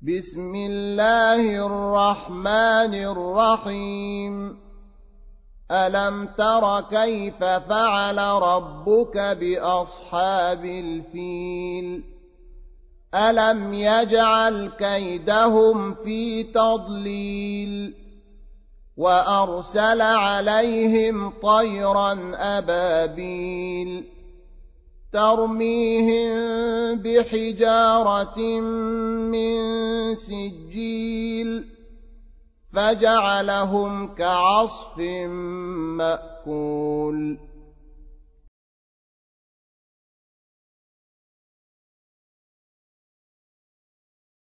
بسم الله الرحمن الرحيم ألم تر كيف فعل ربك بأصحاب الفيل ألم يجعل كيدهم في تضليل وأرسل عليهم طيرا أبابيل ترميهم بحجارة من سجيل فجعلهم كعصف مأكول